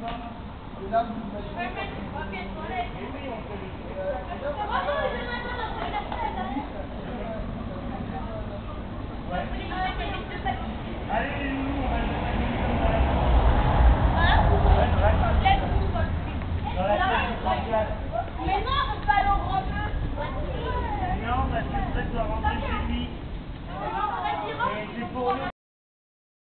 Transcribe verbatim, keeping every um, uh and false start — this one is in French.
là, vous imaginez. Allez, les loulous, on va le mettre dans la classe. Mais non, on peut pas aller au grand jeu. Non, parce que peut-être doit rentrer chez